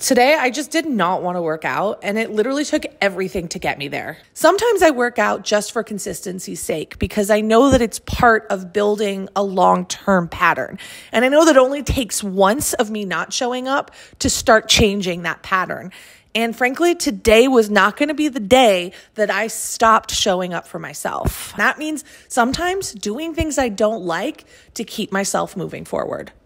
Today, I just did not want to work out, and it literally took everything to get me there. Sometimes I work out just for consistency's sake because I know that it's part of building a long-term pattern. And I know that it only takes once of me not showing up to start changing that pattern. And frankly, today was not going to be the day that I stopped showing up for myself. That means sometimes doing things I don't like to keep myself moving forward.